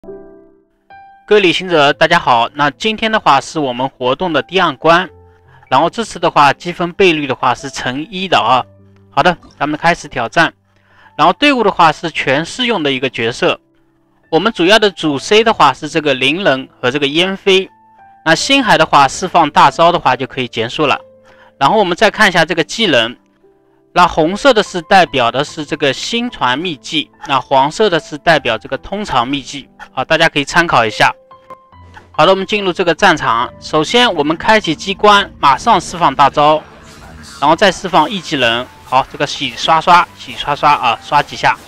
各位旅行者，大家好。那今天的话是我们活动的第2关，然后这次的话积分倍率的话是乘1的啊。好的，咱们开始挑战。然后队伍的话是全适用的一个角色。我们主要的主 C 的话是这个灵人和这个烟飞。那星海的话释放大招的话就可以结束了。然后我们再看一下这个技能。那红色的是代表的是这个星传秘技，那黄色的是代表这个通常秘技。好，大家可以参考一下。好的，我们进入这个战场。首先我们开启机关，马上释放大招，然后再释放一技能。好，这个洗刷刷啊，刷几下。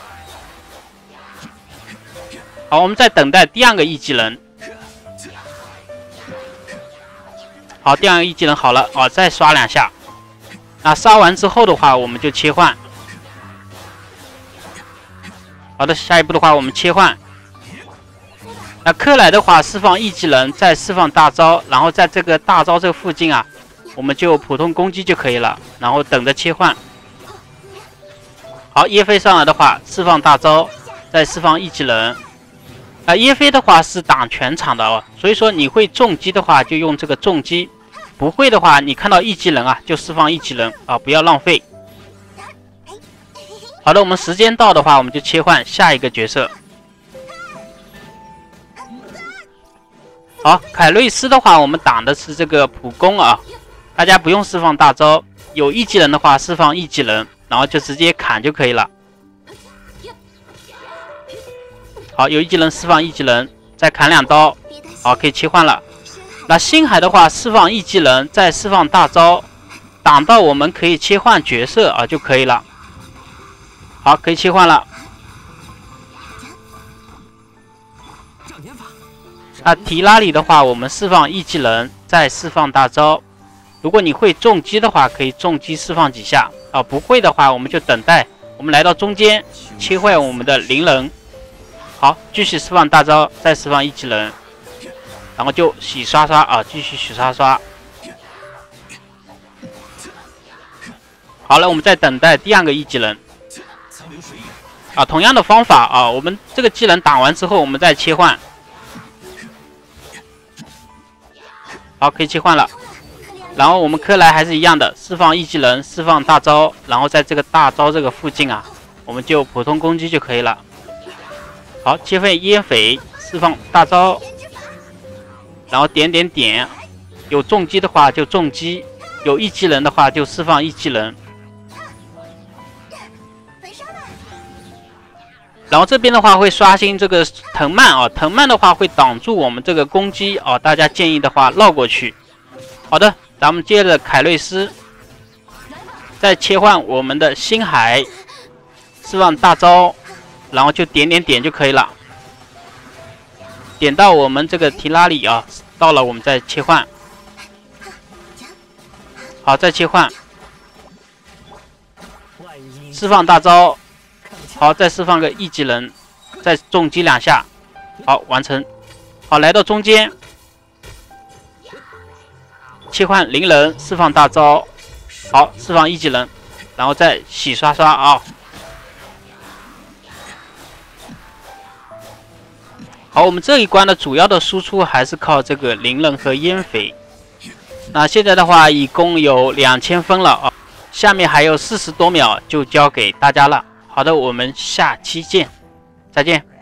好，我们再等待第2个一技能。好，第2个一技能好了，再刷2下。那刷完之后的话，我们就切换。好的，下一步的话我们切换。那克莱的话释放一技能，再释放大招，然后在这个大招这个附近啊，我们就普通攻击就可以了，然后等着切换。好，耶飞上来的话释放大招，再释放一技能。耶飞的话是挡全场的哦，所以说你会重击的话就用这个重击，不会的话你看到一技能啊就释放一技能啊，不要浪费。好的，我们时间到的话我们就切换下一个角色。好，凯瑞斯的话我们挡的是这个普攻啊，大家不用释放大招，有一技能的话释放一技能，然后就直接砍就可以了。好，有一技能释放一技能，再砍2刀。好，可以切换了。那星海的话释放一技能，再释放大招，挡到我们可以切换角色啊就可以了。好，可以切换了。提拉里的话我们释放一技能，再释放大招。如果你会重击的话可以重击释放几下啊，不会的话我们就等待。我们来到中间切换我们的灵人。好，继续释放大招，再释放一技能，然后就洗刷刷啊，继续洗刷刷。好了，我们再等待第2个一技能啊，同样的方法啊，我们这个技能打完之后我们再切换。好，可以切换了。然后我们克莱还是一样的，释放一技能，释放大招，然后在这个大招这个附近啊，我们就普通攻击就可以了。好，切换烟匪，释放大招，然后点，有重击的话就重击，有一技能的话就释放一技能。然后这边的话会刷新这个藤蔓啊，藤蔓的话会挡住我们这个攻击啊，大家建议的话绕过去。好的，咱们接着凯瑞斯，再切换我们的星海，释放大招，然后就点就可以了。点到我们这个提拉里啊，到了我们再切换。好，再切换，释放大招。好，再释放个一技能，再重击2下。好，完成。好，来到中间，切换灵人，释放大招。好，释放一技能，然后再洗刷刷啊。好，我们这一关的主要的输出还是靠这个灵人和烟匪。那现在的话一共有2000分了啊，下面还有40多秒就交给大家了。好的，我们下期见，再见。